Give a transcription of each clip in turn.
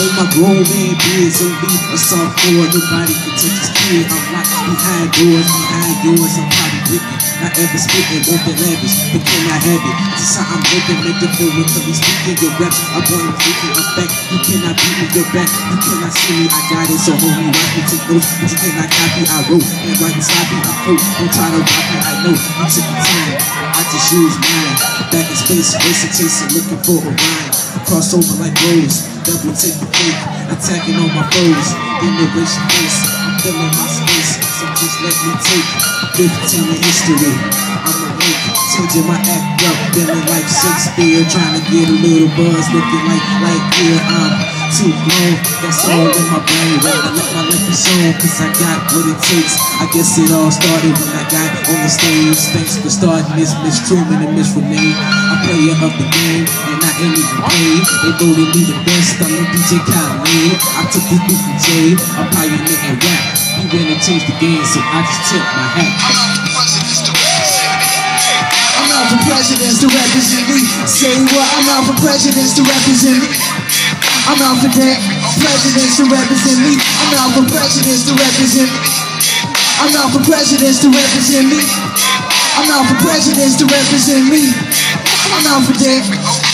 When my grown man beards on me, a sophomore, nobody can touch his kid. I'm locked behind doors, behind yours, I'm probably wicked. Not ever spitting, won't be lavish, but can I have it? Just how I'm living, make it feel until we speaking your raps. I'm born thinking of back, you cannot beat me, your back. You cannot see me, I got it, so homie, rock me, take notes. But you cannot copy, I wrote, and right beside me, I quote. Don't try to rock me, I know, you took the time. I just use mine. Back in space, racing, chasing, looking for a rhyme. Crossover like Rose, double take the fake, attacking all my foes. Generation face, I'm filling my space, so just let me take 15 in history. I'm awake, changing my act up, feeling like Shakespeare, trying to get a little buzz, looking like yeah, I'm too grown. That's all in my brain, ready to let my life be shown, cause I got what it takes. I guess it all started when I got on the stage. Thanks for starting this, Miss Truman and Miss Renee. I'm player of the game, and I ain't even paid. They voted me the best, I'm a DJ Khaled. I took this beat from Jay, I'm pioneering rap. He went and changed the game, so I just tip my hat. I'm out for presidents to represent me. Say what? I'm out for presidents to represent me. I'm out for that. Presidents to represent me. I'm out for presidents to represent me. I'm out for presidents to represent me. I'm out for presidents to represent me. I'm out for that.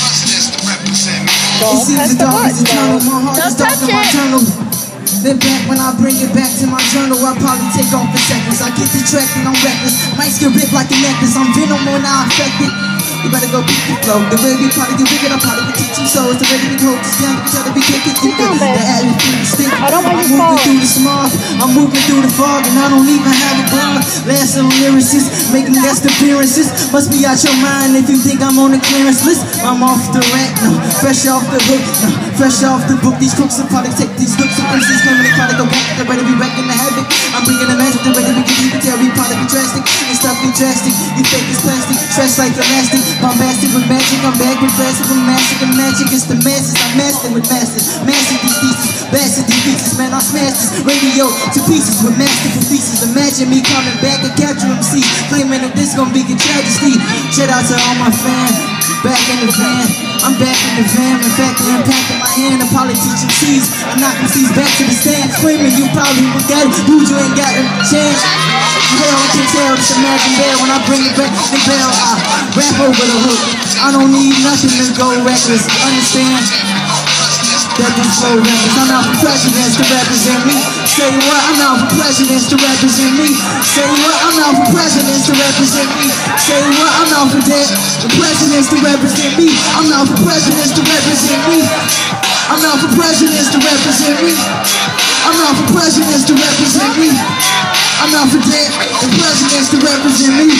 It seems the dark is eternal. My heart is dark and my tunnel. Then back when I bring it back to my journal, I'll probably take off in seconds. I get the track and I'm reckless. Might get ripped like a necklace. I'm venom when I affect it. You better go beat the flow. The way we probably get wicked, I probably can teach you souls. The way we hold this down, you try to be kicking through the atmosphere to stick. I'm moving through the smog, I'm moving through the fog, and I don't even have a blog. Last on lyricists, making guest appearances. Must be out your mind if you think I'm on the clearance list. I'm off the rack, no, fresh off the hook, no, fresh off the book. These crooks will probably take these looks and places, claiming they probably go back. They're ready to be wrecking the havoc. I'm bringing the magic, they're ready to get you can tell we probably be drastic. And stuff be drastic, you fake is plastic, stretch like elastic. Bombastic with magic, I'm back with plastic with magic and magic. It's the masses, I'm master with masters. Master these theses, bastard these pieces. Man, I smash this radio to pieces with masterful pieces. Imagine me coming back and capture MC, claiming that this gon' be a tragedy. Shout out to all my fans, back in the van. I'm back in the van, in fact, the impact in my hand. I'm probably teaching C's, I'm knocking C's back to the stand. Screaming, you probably will get it, dude, you ain't got a chance. Hell, I can tell, just imagine there when I bring it back the bell. I rap over the hook, I don't need nothing to go reckless. Understand that these flow rappers, I'm out for presidents to represent me. Say what? I'm out for presidents to represent me. Say what? I'm out for presidents to represent me. Say what? I'm out for that. The presidents to represent me. I'm out for presidents to represent me. I'm out for presidents to represent me. I'm out for presidents to represent me. I'm out for that. The presidents to represent me.